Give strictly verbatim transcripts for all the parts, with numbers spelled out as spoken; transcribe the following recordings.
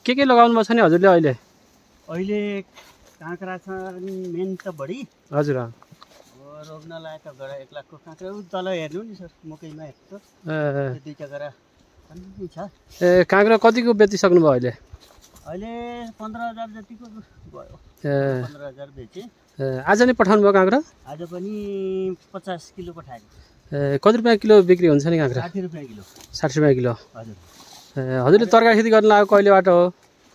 के के लगाउनु भएको छ नि हजुरले अहिले? अहिले काँक्रा छ नि मेन त बढी। हजुर रोप्न लायक त गरा एक लाखको काँक्रा तल हेर्नु नि सर मकैमा हेर्छ ए दुईटा गरा पनि छ। ए काँक्रा कतिको बेचिसक्नु भयो अहिले? अहिले पन्ध्र हजार जतिको भयो। ए पन्ध्र हजार बेचे। ए आज नै पठाउनु भयो काँक्रा? आज पनि पचास किलो पठाएको। ए कति रुपियाँ किलो बिक्री हुन्छ नि काँक्रा? साठी रुपियाँ किलो। साठी रुपियाँ किलो। हजुर। ए हजुरले तरकारी खेती गर्न लागेको कहिलेबाट हो?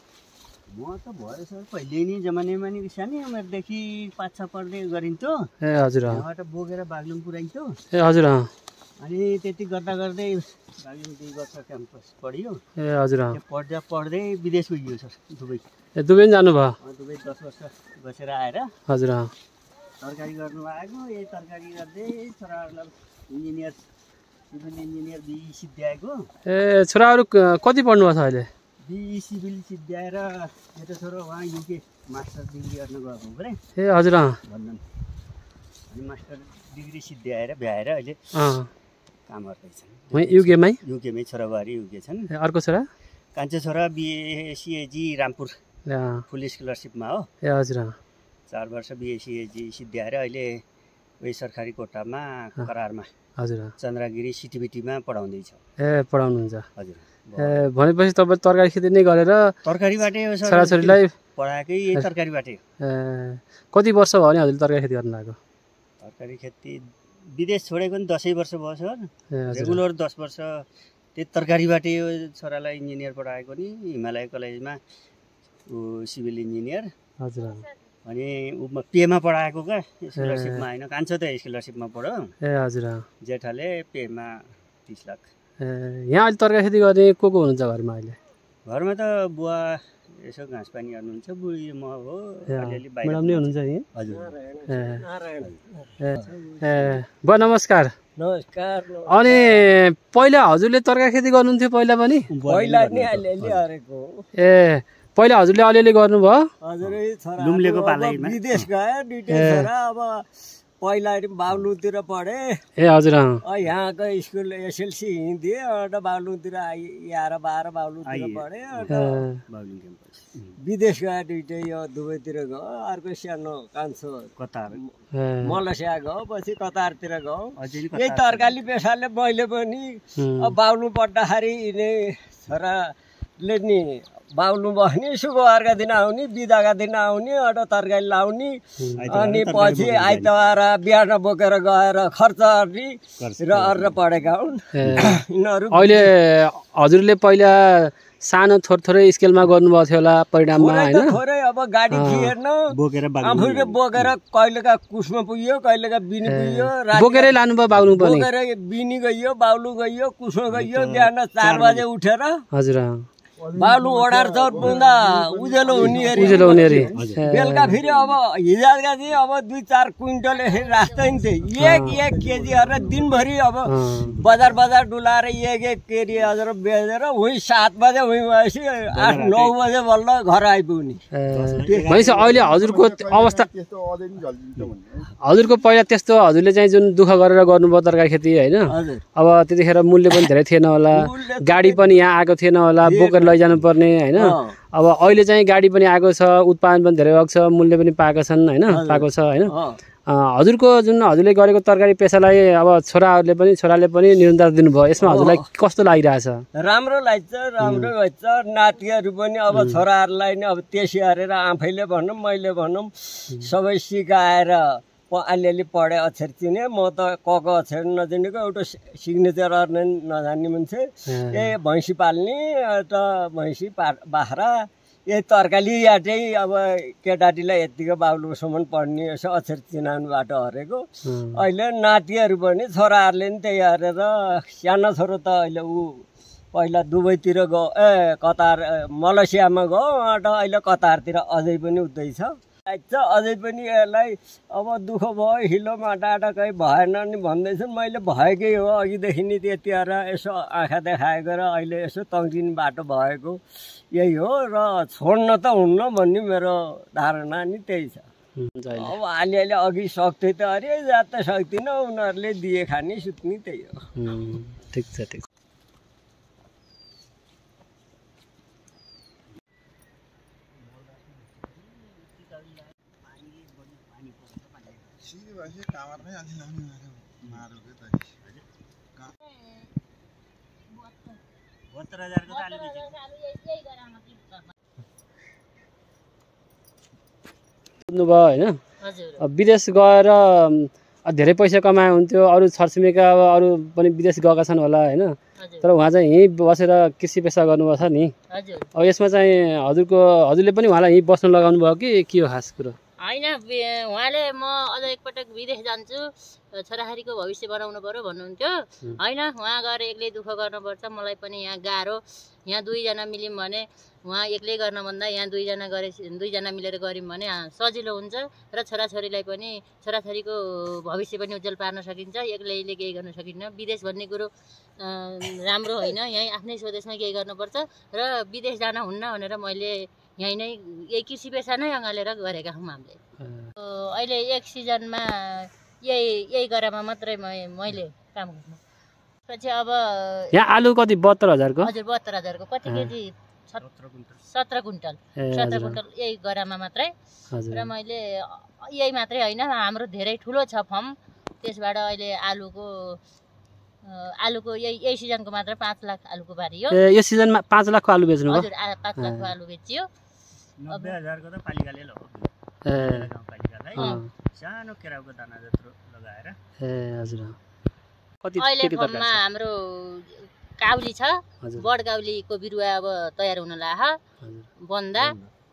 म त भयो सर पहिले नै जमानेमा नि सानै उमेरदेखि पाँच छ पढ्दै गरिन्थ्यो। ए हजुर यहाँबाट बोकेर बागलुङ पुऱ्याइन्थ्यो। ए हजुर अनि त्यति गर्दा गर्दै बागलुङ दुई वर्ष क्याम्पस पढ्यो। ए हजुर पढ्दा पढ्दै विदेश गइयो सर दुबई। ए दुबई जानुभयो? दुबई दस वर्ष बसेर आएर हजुर तरकारी गर्नु आएको। यही तरकारी गर्दै छोराहरूलाई इन्जिनियर सिभिल इन्जिनियर बिई सिद्ध्याएको। ए छोराहरू कति पढ्नु भएको छ अहिले? बिई सिभिल सिद्ध्याएर मेरो छोरो उहाँ युके मास्टर डिग्री गर्न गएको हो भने। ए हजुर लन्डन। अनि मास्टर डिग्री सिद्ध्याएर भ्याएर अहिले काम गर्दैछन् वहीँ युकेमै? युकेमै छोराबारी युके छन्। ए अर्को छोरा? कान्छो छोरा बिए सिएजी रामपुर फुल स्कलरसिपमा हो। ए हजुर चार वर्ष बिए सिएजी सिद्ध्याएर अहिले उही सरकारी कोटामा करारमा हजुर चन्द्रगिरी सिटिबिटीमा पढाउँदैछ। ए पढाउनुहुन्छ? हजुर। ए भनेपछि तपाईँ तरकारी खेती नै गरेर तरकारीबाटै हो सर छोराछोरीलाई पढाएकै यही तरकारीबाटै हो। ए कति वर्ष भयो नि हजुरले तरकारी खेती गर्न लागेको? तरकारी खेती विदेश छोडेको नि दसैँ वर्ष भयो सर। ए हजुर रेगुलर दस वर्ष त्यही तरकारीबाटै हो। छोरालाई इन्जिनियर पढाएको नि हिमालय कलेजमा ऊ सिभिल इन्जिनियर। हजुर अनि उमा पेमा पढाएको क्या स्कलरसिपमा होइन कान्छो त स्कलरसिपमा पढ्यो। ए हजुर जेठाले पेमा तिस लाख। ए यहाँ अहिले तरकारी खेती गर्ने को को हुनुहुन्छ घरमा अहिले? घरमा त बुवा यसो घाँस पानी गर्नुहुन्छ। बुढी म हो अलिअलि बाहिर। म्याडम नै हुनुहुन्छ नि? हजुर। ए ए बुवा नमस्कार। नमस्कार। अनि पहिला हजुरले तरकारी खेती गर्नुहुन्थ्यो पहिला पनि? पहिला नि अलिअलि गरेको। ए पहिला हजुरले अलिअलि गर्नुभयो? हजुरै छोरा लुम्लेको पालाइमा विदेश गयो दुईटै छोरा। अब पहिला बागलुङतिर पढे। ए हजुर यहाँको स्कुल एसएलसी हिँडिदिए अन्त बागलुङतिर आएर बाह्र बागलुङतिर पढे। विदेश गयो दुइटै यो दुबईतिर गयो। अर्को सानो कान्छो कतार मलेसिया गयो। पछि कतारतिर गयो। यही तरकारी पेसाले मैले पनि अब बागलुङ पढ्दाखेरि यिनै छोराले नि बागलुङ बस्ने शुक्रबारका दिन आउने बिदाका दिन आउने अन्त तरकारी लाउने। अनि पछि आइतबार बिहान बोकेर गएर खर्च गर्ने र अरू पढेका हुन् यिनीहरू। अहिले हजुरले पहिला सानो थोर थोरै स्केलमा गर्नुभएको थियो होला परिणाममा होइन? थोरै अब गाडी थिएन बोकेर आफूले बोकेर कहिलेका कुसमा पुग्यो कहिलेका बिनी पुग्यो। बोकेरै लानुभयो बागलुङ पनि? बोकेर बिनी गइयो बागलुङ गइयो कुसमा गइयो। बिहान चार बजे उठेर हजुर बागलुङ ओडार चौर पुग्दा उज्यालो हुने उज्यालो हुने अरे। बेलुका फेरि अब हिजोका चाहिँ अब दुई चार क्विन्टल यसरी राख्दै थिएँ। एक एक केजी गरेर दिनभरि अब बजार बजार डुलाएर एक एक केजी हजुर बेचेर उहीँ सात बजे उहीँ भएपछि आठ नौ बजे बल्ल घर आइपुग्ने। भनेपछि अहिले हजुरको अवस्था हजुरको पहिला त्यस्तो हजुरले चाहिँ जुन दुःख गरेर गर्नुभयो तरकारी खेती होइन? अब त्यतिखेर मूल्य पनि धेरै थिएन होला, गाडी पनि यहाँ आएको थिएन होला बोकेर लैजानु पर्ने होइन? अब अहिले चाहिँ गाडी पनि आएको छ, उत्पादन पनि धेरै भएको छ, मूल्य पनि पाएका छन् होइन, पाएको छ होइन? हजुरको जुन हजुरले गरेको तरकारी पेसालाई अब छोराहरूले पनि छोराले पनि निरन्तर दिनुभयो, यसमा हजुरलाई कस्तो लागिरहेछ? राम्रो लाग्छ, राम्रो लाग्छ। नातिहरू पनि अब छोराहरूलाई नै अब त्यसै गरेर आफैले भनौँ मैले भनौँ सबै सिकाएर अलिअलि पढे अक्षर चिने। म त क क अक्षर नचिनेको एउटा सिग्नेचर नजान्ने मान्छे। ए भैँसी पाल्ने त भैँसी पा बाख्रा यही तरकारी या चाहिँ अब केटाटीलाई यत्तिको बाबुलुसम्म पढ्ने यसो अक्षर चिनाउनुबाट हरेको। अहिले नातिहरू पनि छोराहरूले नि त्यही हेरेर सानो छोरो त अहिले ऊ पहिला दुबईतिर गयो ए कतार मलेसियामा गयो अन्त अहिले कतारतिर अझै पनि उतै छ अझै पनि यसलाई अब दुःख भयो हिलो माटाटा कहीँ भएन नि भन्दैछन्। मैले भएकै हो अघिदेखि नि त्यतिखेर यसो आँखा देखाएको र अहिले यसो तङ्गिने बाटो भएको यही हो र छोड्न त हुन्न भन्ने मेरो धारणा नि त्यही छ। अब अलिअलि अघि सक्थ्यो त अरे जात त सक्दिनँ उनीहरूले दिए खाने सुत्ने त्यही हो। ठिक छ ठिक बहत्तर हजारको त आलु बेचेको बुझ्नुभयो होइन अब विदेश गएर अब धेरै पैसा कमाए हुन्थ्यो अरू छरछिमेका अब अरू पनि विदेश गएका छन् होला होइन तर उहाँ चाहिँ यहीँ बसेर कृषि पेसा गर्नुभएको छ नि अब यसमा चाहिँ हजुरको हजुरले पनि उहाँलाई यहीँ बस्न लगाउनु भयो कि के हो खास कुरो होइन उहाँले म अझ एकपटक विदेश जान्छु छोराछोरीको भविष्य बनाउनु पर्यो भन्नुहुन्थ्यो होइन उहाँ गएर एक्लै दुःख गर्नुपर्छ मलाई पनि यहाँ गाह्रो यहाँ दुईजना मिल्यौँ भने उहाँ एक्लै गर्नभन्दा यहाँ दुईजना गरे दुईजना मिलेर गऱ्यौँ भने सजिलो हुन्छ र छोराछोरीलाई पनि छोराछोरीको भविष्य पनि उज्जवल पार्न सकिन्छ एक्लैले केही गर्न सकिन्न विदेश भन्ने कुरो राम्रो होइन यहीँ आफ्नै स्वदेशमै केही गर्नुपर्छ र विदेश जान हुन्न भनेर मैले यहीँ नै यही कृषि पेसा नै अँगालेर गरेका छौँ हामीले अहिले एक सिजनमा यही यही गरामा मात्रै मैले काम गर्नु पछि अब यहाँ आलु कति बहत्तर हजारको हजुर बहत्तर हजारको कति केजी सत्र कुन्टल सत्र कुन्टल यही गरामा मात्रै र मैले यही मात्रै होइन हाम्रो धेरै ठुलो छ फर्म त्यसबाट अहिले आलुको आलुको यही यही सिजनको मात्र पाँच लाख आलुको बारियो यो सिजनमा पाँच लाखको आलु बेच्नु हजुर पाँच लाखको आलु बेचियो नब्बे हजारको त पालिकाले लगाउँछ गाउँपालिकालाई सानो केराउको दाना जत्रो लगाएर ए हजुर अहिले फर्ममा हाम्रो काउली छ बड काउलीको बिरुवा अब तयार हुन लाग्यो बन्दा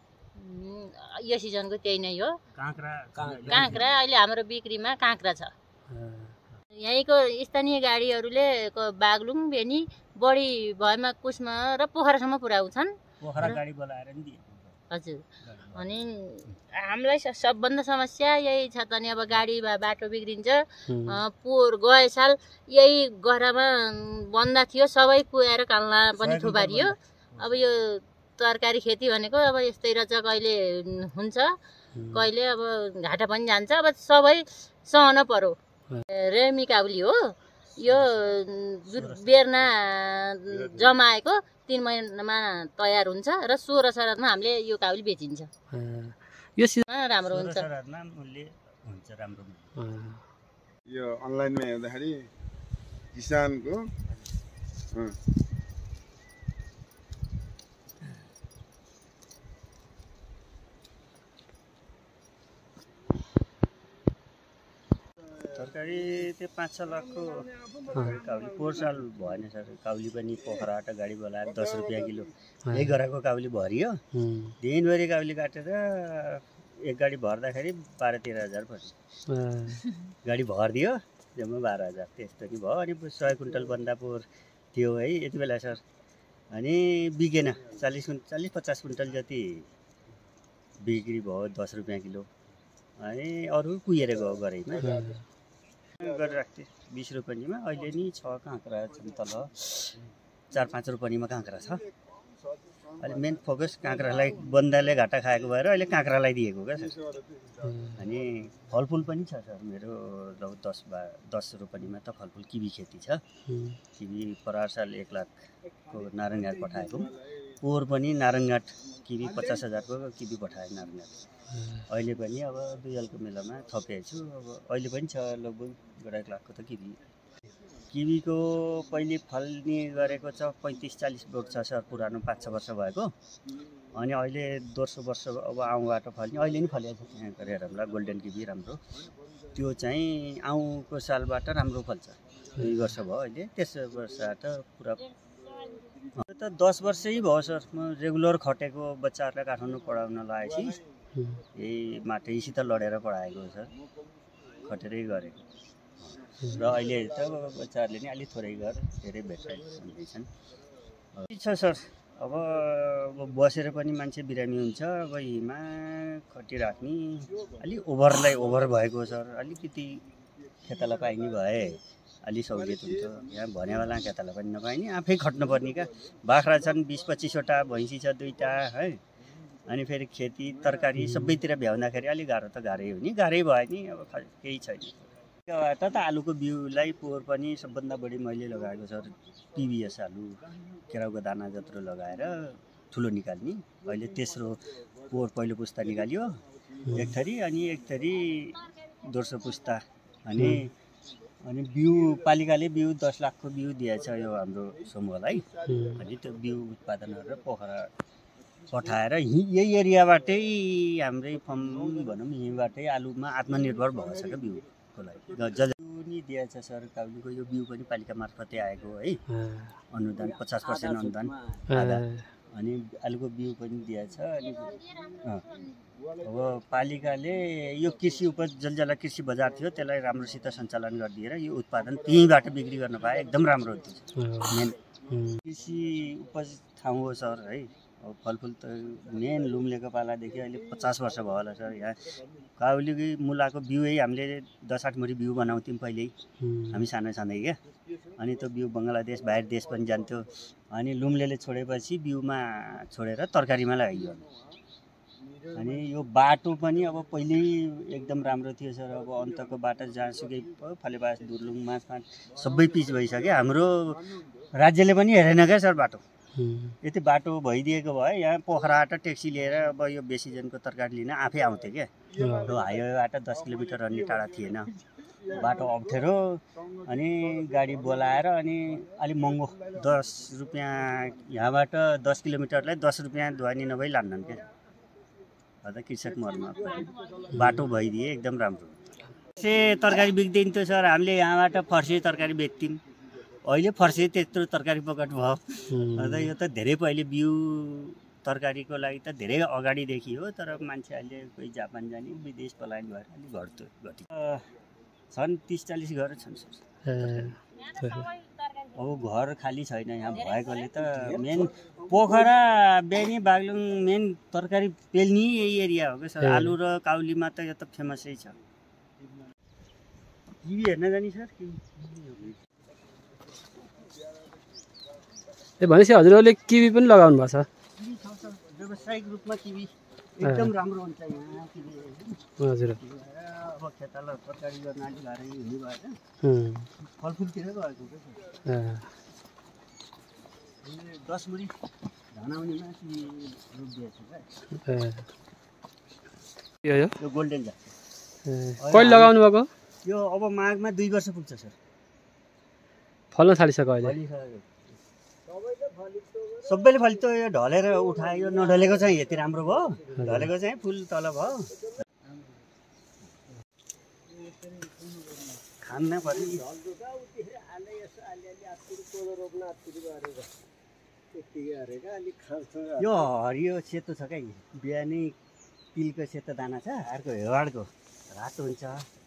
यो सिजनको त्यही नै हो काँक्रा काँक्रा अहिले हाम्रो बिक्रीमा काँक्रा छ यहीँको स्थानीय गाडीहरूले बागलुङ बेनी बढी भएमा कुसमा र पोखरासम्म पुर्याउँछन् पोखरा गाडी बोलाएर नि दिए हजुर अनि हामीलाई सबभन्दा समस्या यही छ त नि अब गाडी बाटो बिग्रिन्छ पोहोर गए साल यही गरामा बन्दा थियो सबै कुहाएर काल्ना पनि थुपारियो अब यो तरकारी खेती भनेको अब यस्तै रहेछ कहिले हुन्छ कहिले अब घाटा पनि जान्छ अब सबै सहन पर्यो रेमी काउली हो यो बेर्ना जमाएको तीन महिनामा तयार हुन्छ र सोह्र शरदमा हामीले यो काउली बेचिन्छ यो सिजनमा राम्रो हुन्छ मूल्य हुन्छ राम्रो यो अनलाइनमा हेर्दाखेरि किसानको तरकारी त्यो पाँच छ लाखको काउली पोहोर साल भएन सर काउली पनि पोखराबाट गाडी बोलाएर दस रुपियाँ किलो यही गराको काउली भरियो दिनभरि काउली काटेर एक गाडी भर्दाखेरि बाह्र तेह्र हजार पर्यो गाडी भरिदियो जम्मा बाह्र हजार त्यस्तो नि भयो अनि सय कुन्टल बन्दा पोहोर थियो है यति बेला सर अनि बिकेन चालिस चालिस पचास कुन्टल जति बिक्री भयो दस रुपियाँ किलो अनि अरू कुहिएर गयो गरेमा गरिराख्थेँ बिस रुपियाँमा अहिले नि छ काँक्रा छन् तल चार पाँच रुपियाँमा काँक्रा छ अहिले मेन फोकस काँक्रालाई बन्दाले घाटा खाएको भएर अहिले काँक्रालाई दिएको क्या सर अनि फलफुल पनि छ सर मेरो दस बा दस रुपियाँमा त फलफुल किवी खेती छ किवी परार साल एक लाखको नारायणघाट पठाएको पोहोर पनि नारायणघाट किवी पचास हजारको किवी पठाएँ नारायणघाट अहिले पनि अब दुई हलको मेलामा थपेको छु अब अहिले पनि छ लगभग डेढ लाखको त किवी किवीको पहिले फल्ने गरेको छ पैँतिस चालिस बोट छ सर पुरानो पाँच छ वर्ष भएको अनि अहिले दोस्रो वर्ष अब आउँबाट फल्ने अहिले नि फलेको छ यहाँ गरेर हामीलाई गोल्डन किवी राम्रो त्यो चाहिँ आउँको सालबाट राम्रो फल्छ दुई वर्ष भयो अहिले तेस्रो वर्षबाट पुरा त दस वर्षै भयो सर म रेगुलर खटेको बच्चाहरूलाई काठमाडौँ पढाउन लागेपछि यही माटैसित लडेर पढाएको सर खटेरै गरेको र अहिले त बच्चाहरूले नि अलिक थोरै घर धेरै भेट्छन् छ सर अब बसेर पनि मान्छे बिरामी हुन्छ अब हिमा खटिराख्ने अलिक ओभरलाई ओभर भएको सर अलिकति खेताला पाइने भए अलि सहुलियत हुन्छ यहाँ भनेवाला खेताला पनि नपाइने आफै खट्नुपर्ने क्या बाख्रा छन् बिस पच्चिसवटा भैँसी छ दुईवटा है अनि फेरि खेती तरकारी सबैतिर भ्याउँदाखेरि अलिक गाह्रो त गाह्रै हो नि गाह्रै भयो नि अब केही छैन त त आलुको बिउलाई पोहोर पनि सबभन्दा बढी मैले लगाएको सर पिबिएस आलु केराउको दाना जत्रो लगाएर ठुलो निकाल्ने अहिले तेस्रो पोहोर पहिलो पुस्ता निकाल्यो एक थरी अनि एक थरी दोस्रो पुस्ता अनि अनि बिउ पालिकाले बिउ दस लाखको बिउ दिएछ यो हाम्रो समूहलाई। अनि त्यो बिउ उत्पादन गरेर पोखरा पठाएर यही एरियाबाटै हाम्रै फर्म भनौँ यहीँबाटै आलुमा आत्मनिर्भर भएको छ क्या बिउको लागि। जल नि दिएछ सर काउलीको यो बिउ पनि पालिका मार्फतै आएको है अनुदान पचास पर्सेन्ट अनुदान आधा अनि आलुको बिउ पनि दिएछ। अनि अब पालिकाले यो कृषि उपज जलजला कृषि बजार थियो त्यसलाई राम्रोसित सञ्चालन गरिदिएर यो उत्पादन त्यहीँबाट बिक्री गर्न पाए एकदम राम्रो हुन्थ्यो। मेन कृषि उपज ठाउँ हो सर है। अब फलफुल त मेन लुम्लेको पालादेखि अहिले पचास वर्ष भयो होला सर। यहाँ काउलीकै मुलाको बिउै हामीले दस आठ मुठी बिउ बनाउँथ्यौँ पहिल्यै हामी सानो सानै क्या। अनि त्यो बिउ बङ्गलादेश बाहिर देश पनि जान्थ्यो। अनि लुम्लेले छोडेपछि बिउमा छोडेर तरकारीमा लगाइयो। अनि यो बाटो पनि अब पहिल्यै एकदम राम्रो थियो सर। अब अन्तको बाटो जहाँसुकै फलेपास दुर्लुङ माछमाट सबै पिच भइसक्यो। हाम्रो राज्यले पनि हेरेन क्या सर बाटो। यति बाटो भइदिएको भए यहाँ पोखराबाट ट्याक्सी लिएर अब यो बेसीजनको तरकारी लिन आफै आउँथ्यो क्या। त्यो हाइवेबाट दस किलोमिटर अन्य टाढा थिएन बाटो अप्ठ्यारो। अनि गाडी बोलाएर अनि अलिक महँगो दस रुपियाँ यहाँबाट दस किलोमिटरलाई दस रुपियाँ ढुवानी नभई लान्नन् क्या। अन्त कृषक मर्न बाटो भइदिए एकदम राम्रो। से तरकारी बिग्दिन्थ्यो सर। हामीले यहाँबाट फर्सी तरकारी बेच्थ्यौँ। अहिले फर्सी त्यत्रो तरकारी पकड भयो। अन्त यो त धेरै पहिले बिउ तरकारीको लागि त धेरै अगाडिदेखि हो। तर मान्छे अहिले कोही जापान जाने विदेश पलायन भएर अलिक घट्यो घटी छन् तिस चालिस घर छन् सर। अब घर खाली छैन यहाँ भएकोले त मेन पोखरा बेनी बागलुङ मेन तरकारी पेल्ने यही एरिया हो क्या सर। आलु र काउलीमा त यो त फेमसै छ। किवी हेर्न जाने सर? ए भनेपछि हजुरहरूले किवी पनि लगाउनु भएको छ? किवी छ सर। व्यावसायिक रूपमा किवी एकदम राम्रो हुन्छ यहाँ किवी। हजुर अब खेताला तरकारी गर्न अलिक गाह्रै हुने भएर फलफुलतिर गएको क्या सर। दस मुरी धनाउनेमा किवी रोपिदिएछ क्या। यो यो गोल्डेन जा कहिले लगाउनु भएको? यो अब माघमा दुई वर्ष पुग्छ सर। फल्न थालिसक्यो अहिले? सबैले फल्यो। यो ढलेर उठायो नढलेको चाहिँ यति राम्रो भयो। ढलेको चाहिँ फुल तल भयो। खान्न पर्यो। यो हरियो सेतो छ क्या। बिहानै तिलको सेतो दाना छ। अर्को हेवाडको रातो हुन्छ।